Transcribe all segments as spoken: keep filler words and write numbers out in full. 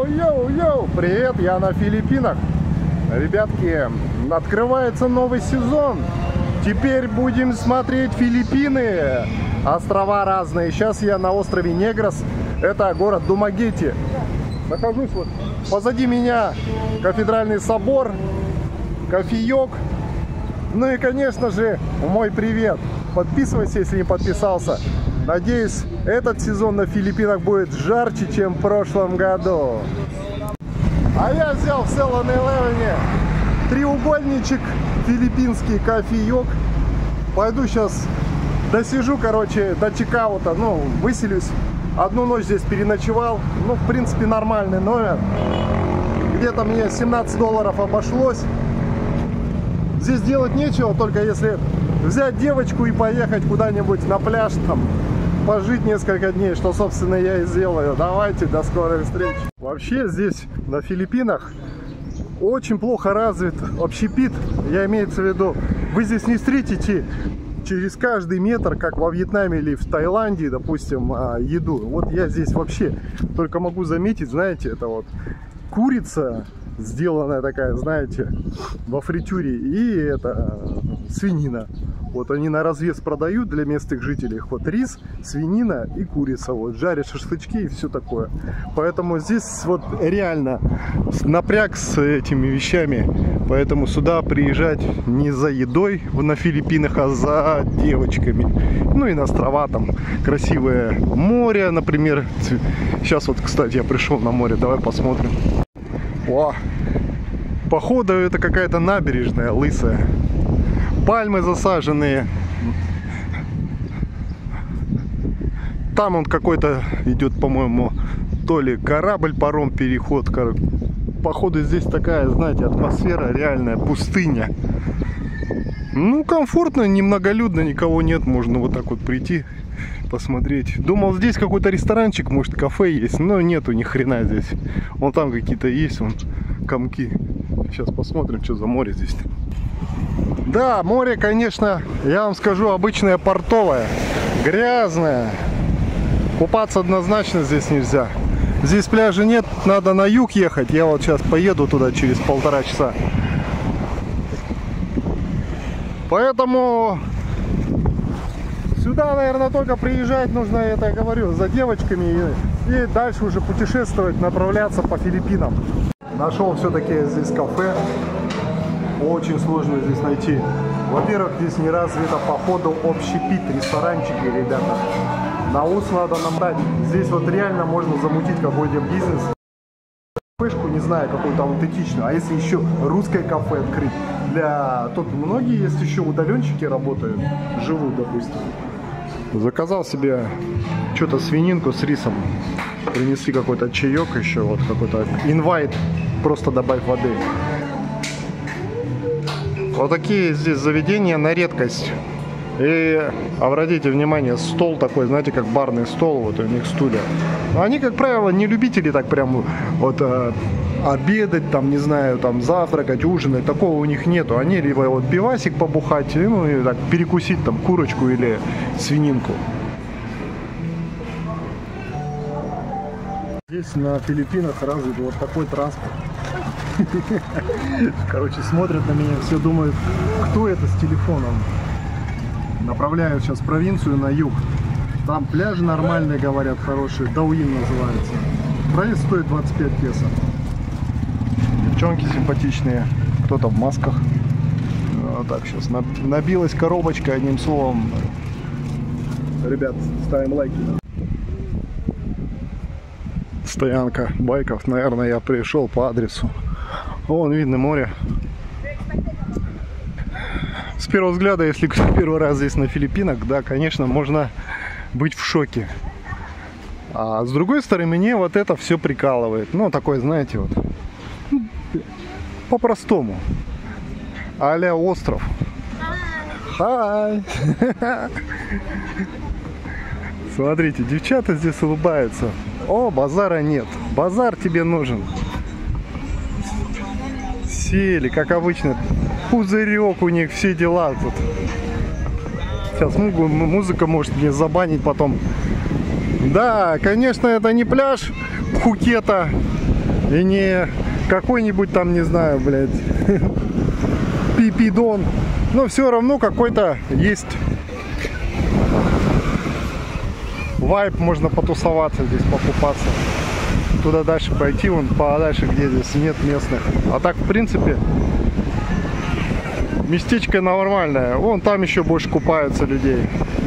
Йоу-йоу-йоу! Привет, я на Филиппинах. Ребятки, открывается новый сезон. Теперь будем смотреть Филиппины. Острова разные. Сейчас я на острове Негрос. Это город Думагети. Нахожусь вот позади меня кафедральный собор, кофеек. Ну и, конечно же, мой привет. Подписывайся, если не подписался. Надеюсь, этот сезон на Филиппинах будет жарче, чем в прошлом году. А я взял в севен элевен треугольничек, филиппинский кофеек. Пойду сейчас досижу, короче, до чекаута, ну, выселюсь. Одну ночь здесь переночевал. Ну, в принципе, нормальный номер. Где-то мне семнадцать долларов обошлось. Здесь делать нечего, только если взять девочку и поехать куда-нибудь на пляж, там, пожить несколько дней, что, собственно, я и сделаю. Давайте, до скорой встречи. Вообще здесь, на Филиппинах, очень плохо развит общепит. Я имеется в виду, вы здесь не встретите через каждый метр, как во Вьетнаме или в Таиланде, допустим, еду. Вот я здесь вообще только могу заметить, знаете, это вот курица, сделанная такая, знаете, во фритюре, и это свинина. Вот они на развес продают для местных жителей. Вот рис, свинина и курица. Вот жарят шашлычки и все такое. Поэтому здесь вот реально напряг с этими вещами. Поэтому сюда приезжать не за едой на Филиппинах, а за девочками. Ну и на острова там красивое море, например. Сейчас вот, кстати, я пришел на море. Давай посмотрим. О, походу это какая-то набережная лысая. Пальмы засаженные. Там он какой-то идет, по-моему, то ли корабль, паром, переход. Походу здесь такая, знаете, атмосфера реальная, пустыня. Ну, комфортно, немноголюдно, никого нет. Можно вот так вот прийти, посмотреть. Думал, здесь какой-то ресторанчик, может, кафе есть, но нету ни хрена здесь. Вон там какие-то есть, вон комки. Сейчас посмотрим, что за море здесь. Да, море, конечно, я вам скажу, обычное портовое, грязное. Купаться однозначно здесь нельзя. Здесь пляжа нет, надо на юг ехать. Я вот сейчас поеду туда через полтора часа. Поэтому сюда, наверное, только приезжать нужно, это я говорю, за девочками и, и дальше уже путешествовать, направляться по Филиппинам. Нашел все-таки здесь кафе. Очень сложно здесь найти. Во-первых, здесь не развито походу общепит, ресторанчики, ребята. На ус надо набрать. Здесь вот реально можно замутить какой-то бизнес. Кафешку, не знаю, какую-то аутентичную. А если еще русское кафе открыть? Для... Тут многие есть еще удаленщики работают, живут, допустим. Заказал себе что-то свининку с рисом. Принесли какой-то чаек еще, вот какой-то инвайт. Просто добавь воды. Вот такие здесь заведения на редкость. И обратите внимание, стол такой, знаете, как барный стол, вот у них стулья. Они, как правило, не любители так прям вот а, обедать, там, не знаю, там, завтракать, ужинать, такого у них нету. Они либо вот пивасик побухать, ну и так перекусить там курочку или свининку. Здесь на Филиппинах развит вот такой транспорт. Короче, смотрят на меня, все думают, кто это с телефоном. Направляю сейчас в провинцию на юг. Там пляжи нормальные, говорят, хорошие. Дауин называется. Проезд стоит двадцать пять песо. Девчонки симпатичные. Кто-то в масках. Вот так сейчас набилась коробочка, одним словом. Ребят, ставим лайки. Стоянка байков. Наверное, я пришел по адресу. Вон видно море. С первого взгляда, если кто первый раз здесь на Филиппинах, да, конечно, можно быть в шоке. А с другой стороны, мне вот это все прикалывает. Ну, такой, знаете, вот по-простому. А-ля остров. Хай! Смотрите, девчата здесь улыбаются. О, базара нет. Базар тебе нужен. Сели, как обычно. Пузырек у них, все дела тут. Сейчас музыка может мне забанить потом. Да, конечно, это не пляж Пхукета. И не какой-нибудь там, не знаю, блядь, пипидон. Но все равно какой-то есть вайб, можно потусоваться здесь, покупаться. Туда дальше пойти, вон подальше, где здесь нет местных. А так, в принципе, местечко нормальное. Вон там еще больше купаются людей.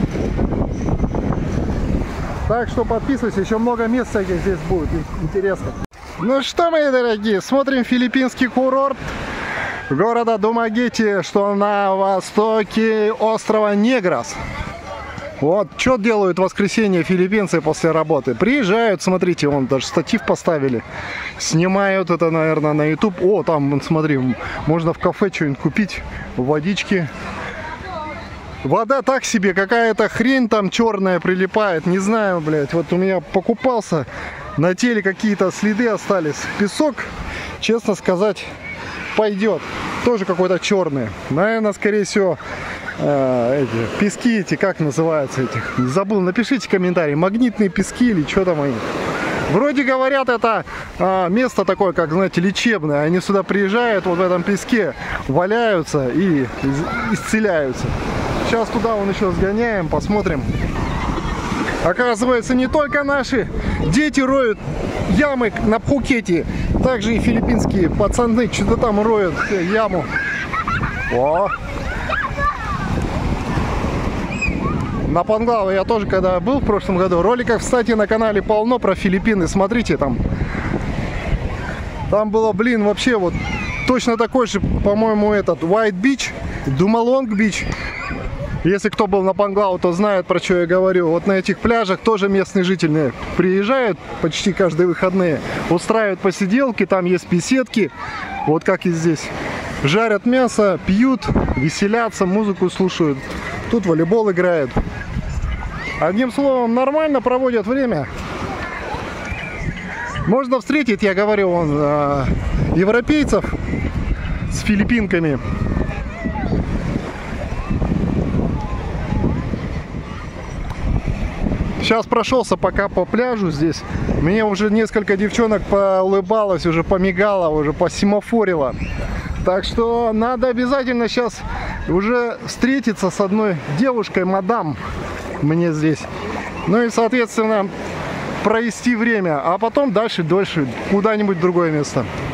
Так что подписывайся, еще много мест всяких здесь будет, интересно. Ну что, мои дорогие, смотрим филиппинский курорт города Думагети, что на востоке острова Негрос. Вот, что делают в воскресенье филиппинцы после работы? Приезжают, смотрите, вон даже статив поставили. Снимают это, наверное, на YouTube. О, там, смотри, можно в кафе что-нибудь купить, водички. Вода так себе, какая-то хрень там черная прилипает, не знаю, блядь. Вот у меня покупался, на теле какие-то следы остались. Песок, честно сказать, пойдет. Тоже какой-то черный. Наверное, скорее всего, э, эти пески эти, как называются этих? Забыл, напишите комментарий. Магнитные пески или что там они? Вроде говорят, это э, место такое, как, знаете, лечебное. Они сюда приезжают, вот в этом песке валяются и исцеляются. Сейчас туда вон еще сгоняем, посмотрим. Оказывается, не только наши дети роют ямы на Пхукете, также и филиппинские пацаны что-то там роют яму. О! На Панглау я тоже, когда был в прошлом году, роликов, кстати, на канале полно про Филиппины. Смотрите, там, там было, блин, вообще вот точно такой же, по-моему, этот White Beach, Думалонг Beach. Если кто был на Панглау, то знает, про что я говорю. Вот на этих пляжах тоже местные жители приезжают почти каждые выходные, устраивают посиделки, там есть беседки, вот как и здесь. Жарят мясо, пьют, веселятся, музыку слушают. Тут волейбол играют. Одним словом, нормально проводят время. Можно встретить, я говорю, вон, европейцев с филиппинками. Сейчас прошелся пока по пляжу здесь. Мне уже несколько девчонок поулыбалось, уже помигало, уже посемафорило. Так что надо обязательно сейчас уже встретиться с одной девушкой, мадам, мне здесь. Ну и, соответственно, провести время. А потом дальше, дольше, куда-нибудь в другое место.